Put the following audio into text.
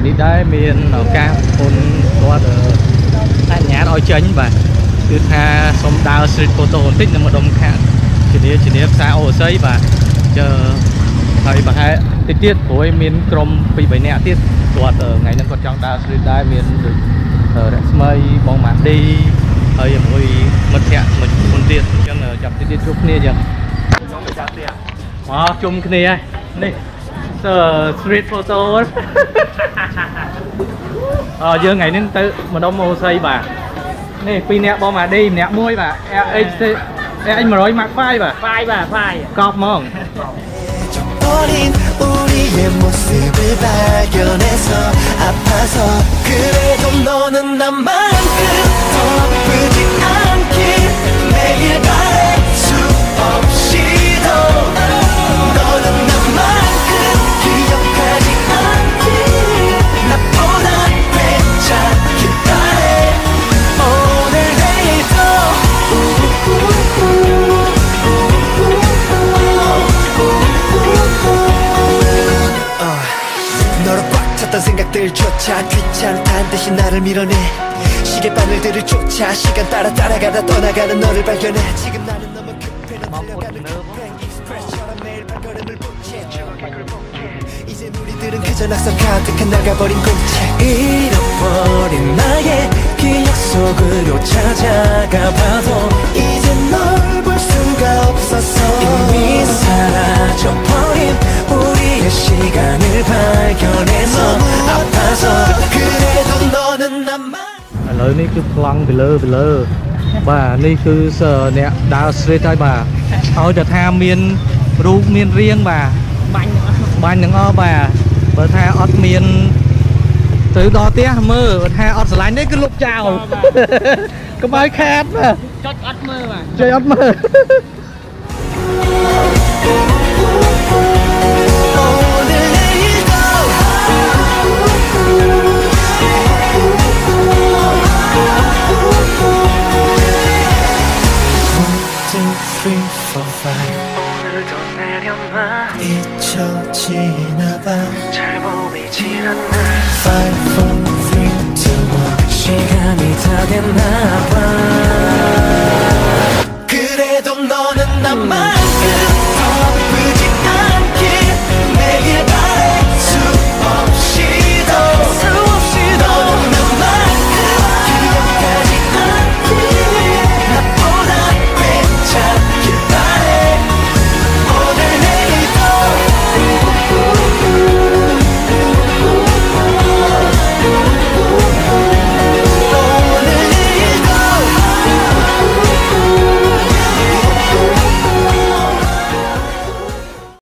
đi đây miền ca phun qua được anh nhát oi chấn và cứ tha xong đào street photo tích là một đồng khác chỉ đi xa Orussey và chờ thầy và hai tiết của miền Crom vì bảy nẹt tiết tuột ở ngày nên còn trong đào street đây miền được ở Raksmey bong Mardy hơi mùi mất hẹn mình muốn tiền cho nên chậm tiết chút nia giờ chung cái này này street photo giờ ngày nên tự mà đông Orussey bà này pin nẹt bom mà đi nẹt môi bà anh mà nói mặc phai bà phai cọp mong 생각들조차 귀찮다는 듯이 나를 밀어내 시계바늘들을 쫓아 시간 따라가다 떠나가는 너를 발견해 지금 나는 너무 급해 너 들려가는 급행 익스프레스처럼 매일 발걸음을 보채 추억의 굴복해 이젠 우리들은 그저 낙서 가득한 나가버린 공책 잃어버린 나의 기억 속으로 찾아가봐도 이젠 널 볼 수가 없었어 이미 사라져버린 우리의 시간을 발견해서 아파서 그래도 너는 나만 lời này cứ plong bị lơ bà này cứ sờ nè đào street thôi bà thôiจะทาเมียนรูปเมียนเรียงbàบ้านยังอ้อbà bàทาออดเมียนtừ đó tía mơทาออดสไลด์นี่cứ lục chào có mấy khát mà chơi ọt mơ mà chơi ọt mơ 오늘도 내려놔 잊혀지나봐 잘 보이질 않나 5, 4, 3, 2, 1 시간이 다 됐나봐 그래도 너는 나만